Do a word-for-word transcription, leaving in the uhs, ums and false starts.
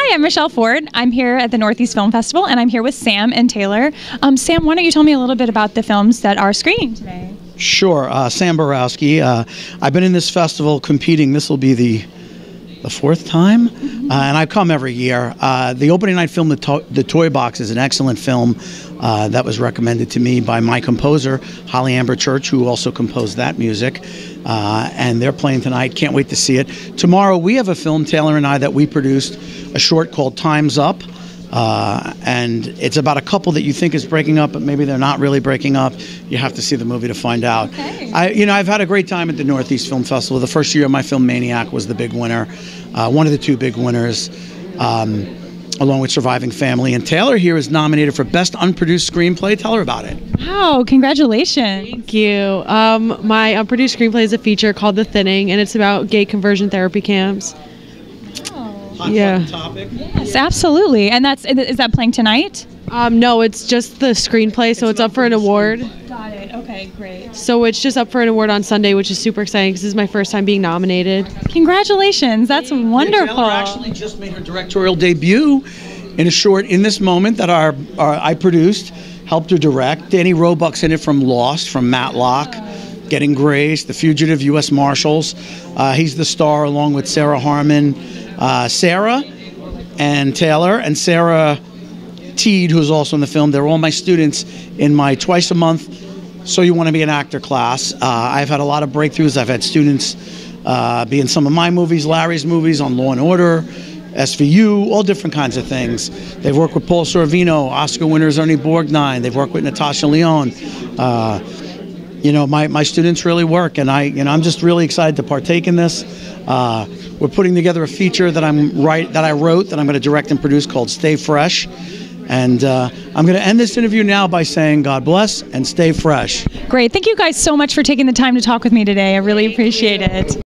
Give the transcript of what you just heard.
Hi, I'm Michelle Ford. I'm here at the Northeast Film Festival, and I'm here with Sam and Taylor. Um, Sam, why don't you tell me a little bit about the films that are screening today? Sure. Uh, Sam Borowski. Uh, I've been in this festival competing. This will be the the fourth time, mm-hmm. uh, and I come every year. Uh, the opening night film, the, to the Toy Box, is an excellent film uh, that was recommended to me by my composer, Holly Amber Church, who also composed that music. Uh, and they're playing tonight. Can't wait to see it. Tomorrow we have a film, Taylor and I, that we produced, a short called Time's Up. Uh, and it's about a couple that you think is breaking up, but maybe they're not really breaking up. You have to see the movie to find out. Okay. I, you know, I've had a great time at the Northeast Film Festival. The first year, my film Maniac was the big winner, uh, one of the two big winners, um, along with Surviving Family. And Taylor here is nominated for Best Unproduced Screenplay. Tell her about it. Wow, congratulations. Thank you. Um, my unproduced screenplay is a feature called The Thinning, and it's about gay conversion therapy camps. Hot Yeah. topic. Yes, absolutely. And that's is that playing tonight? Um, no, it's just the screenplay, so it's, it's up for an award. Got it. Okay, great. So it's just up for an award on Sunday, which is super exciting because this is my first time being nominated. Congratulations. That's wonderful. Yeah, Taylor actually just made her directorial debut in a short In This Moment that our, our I produced, helped her direct. Danny Roebuck's in it from Lost, from Matlock, Getting Grace, The Fugitive, U S Marshals. Uh, he's the star along with Sarah Harmon. Uh, Sarah and Taylor and Sarah Teed, who's also in the film. They're all my students in my twice a month So You Want to Be an Actor class. Uh, I've had a lot of breakthroughs. I've had students uh, be in some of my movies, Larry's movies, on Law and Order, S V U, all different kinds of things. They've worked with Paul Sorvino, Oscar winners Ernie Borgnine. They've worked with Natasha Lyonne. Uh, you know, my, my students really work, and I, you know, I'm just really excited to partake in this. Uh, we're putting together a feature that I'm right that I wrote that I'm going to direct and produce called Stay Fresh. And uh, I'm going to end this interview now by saying God bless and stay fresh. Great. Thank you guys so much for taking the time to talk with me today. I really appreciate it.